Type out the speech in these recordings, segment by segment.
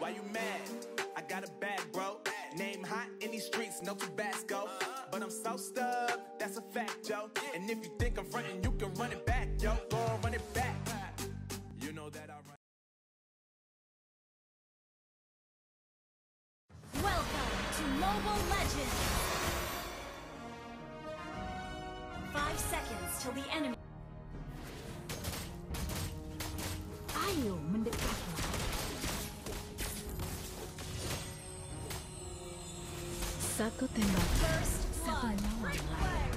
why you mad? I got a bag, bro. Name hot in these streets, no Tabasco. But I'm so stubbed, that's a fact, yo. And if you think I'm frontin', you can run it back, yo. Go on, run it back. You know that I run. Welcome to Mobile Legends! 5 seconds till the enemy. Ayo mendekatlah. Satu tembak, First satu blood. nyawa Great melayang. play.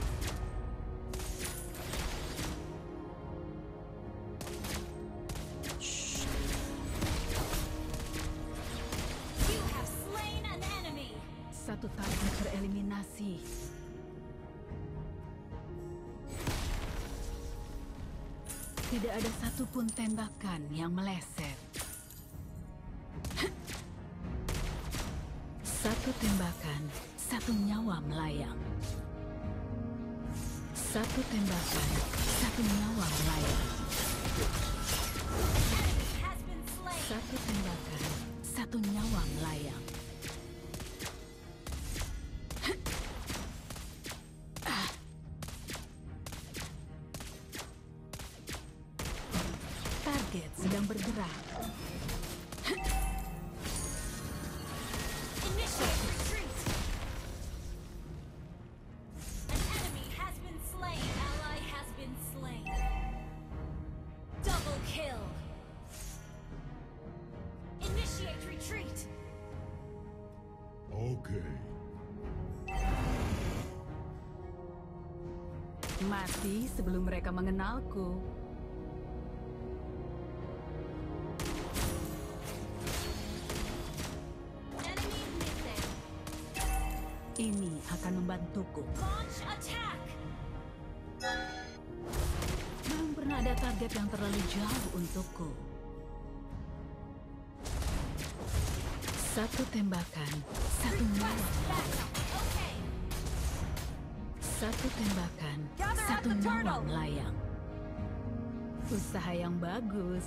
You have slain an enemy. Satu target tereliminasi. Tidak ada satupun tembakan yang meleset. Satu tembakan, satu nyawa melayang. Satu tembakan, satu nyawa melayang. Enemy has been slain. Satu tembakan, satu nyawa melayang. Target sedang bergerak. Initiate retreat. An enemy has been slain. Ally has been slain. Double kill. Initiate retreat. Okay. Mati sebelum mereka mengenalku. Enemy missing. Ini akan membantuku. Launch attack. Belum pernah ada target yang terlalu jauh untukku. Satu tembakan, satu nyawa. Request backup. Okay. Satu tembakan, Gather at satu the nyawa turtle. melayang. Usaha yang bagus.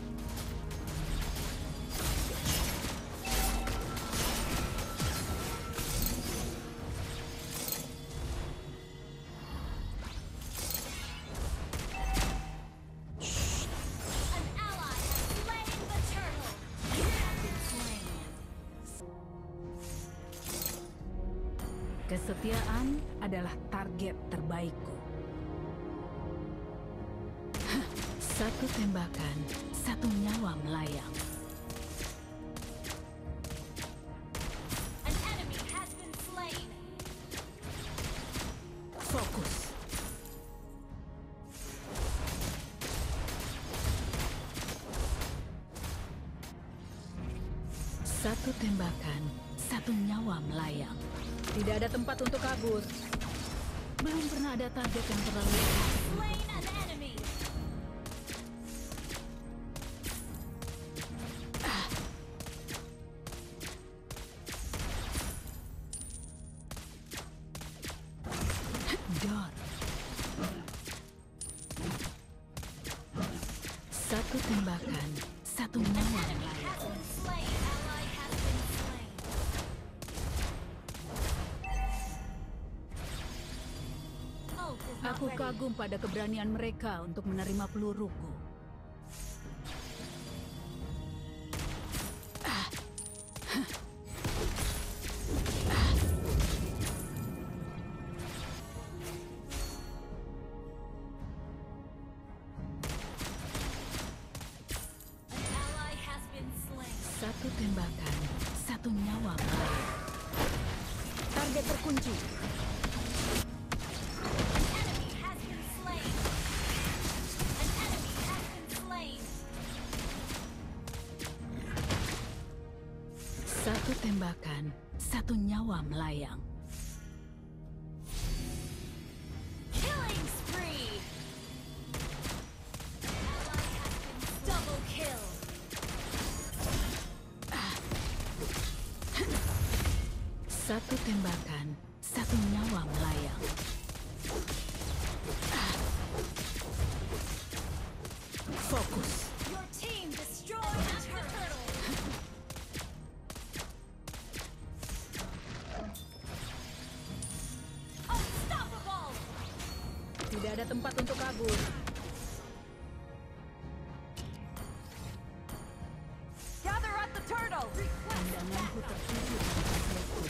An ally has slain the turtle. You have been slain. Kesetiaan adalah target terbaikku. Satu tembakan, satu nyawa melayang. An enemy has been slain. Fokus. Satu tembakan, satu nyawa melayang. Tidak ada tempat untuk kabur. Belum pernah ada target yang terlalu dekat. Slain an enemy. Dor. Satu tembakan, satu nyawa Enemy melayang. has been slain. Ally has been slain. Ult is not Aku ready. kagum pada keberanian mereka untuk menerima peluruku. An ally has been slain. Satu tembakan, satu nyawa melayang. Target terkunci. An enemy has been slain. An enemy has been slain. Satu tembakan, satu nyawa melayang. Killing spree. Ally has been double kill. Satu tembakan, satu nyawa melayang. Fokus. Your team destroyed the turtle. tempat untuk kabur. Gather at the turtle. Pandanganku tertuju pada musuhku.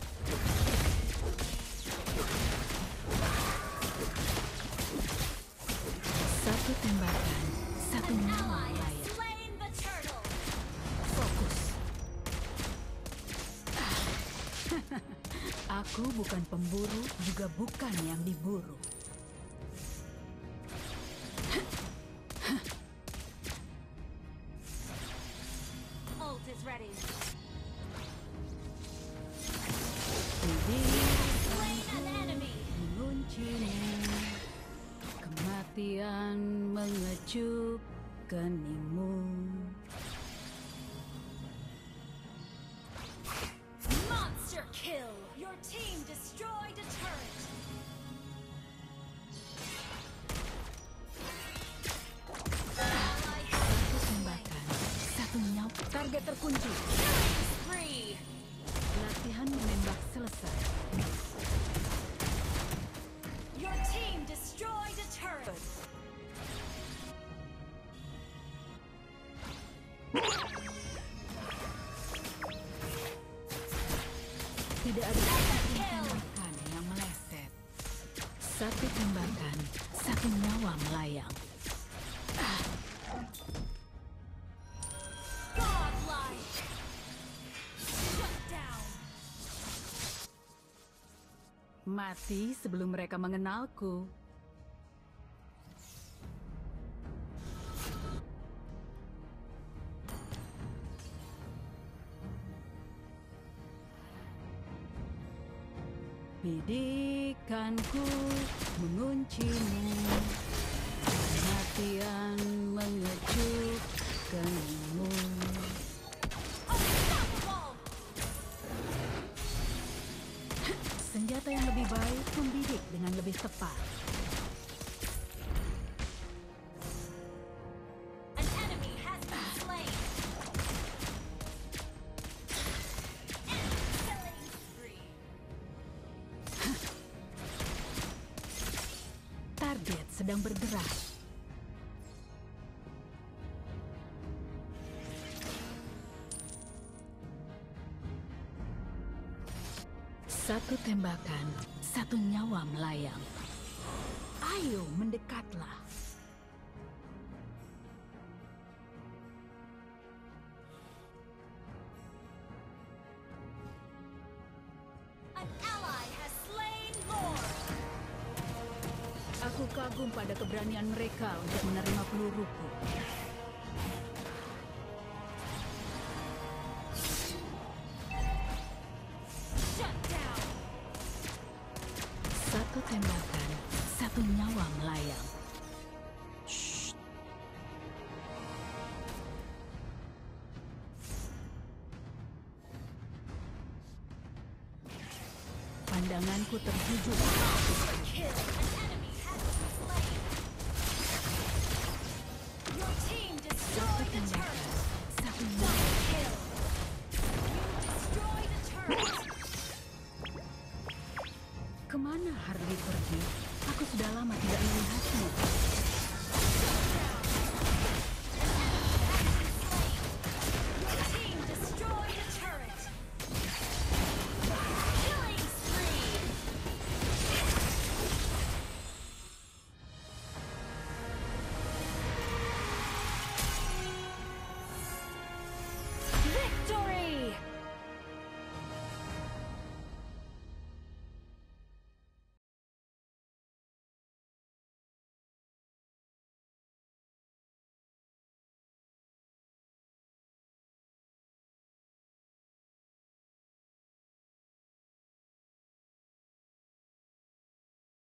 Satu tembakan, satu An nyawa ally has melayang. slain the turtle. Fokus. Aku bukan pemburu, juga bukan yang diburu. Ult is ready. Slain an enemy. Menguncimu, kematian mengecup keningmu. Monster kill. Your team destroyed a turret. Ally has Satu tembakan, satu nyawa. Target terkunci. spree. Latihan menembak selesai. Your team destroyed a turret. Tidak ada satupun tembakan yang meleset. Satu tembakan, satu nyawa melayang. Godlike. Shut down. Mati sebelum mereka mengenalku. Bidikanku menguncimu, kematian mengecup keningmu. Unstoppable. Senjata yang lebih baik membidik dengan lebih tepat. An enemy has been slain. And killing spree. Target sedang bergerak. Satu tembakan, satu nyawa melayang. Ayo mendekatlah. An ally has slain Lord. Aku kagum pada keberanian mereka untuk menerima peluruku. Shut down. Satu tembakan, satu nyawa melayang. Shh. Pandanganku tertuju. Kill. An enemy has been slain. Your team Satu destroyed a tembakan, turret. satu nyawa. Double kill. You destroyed a turret.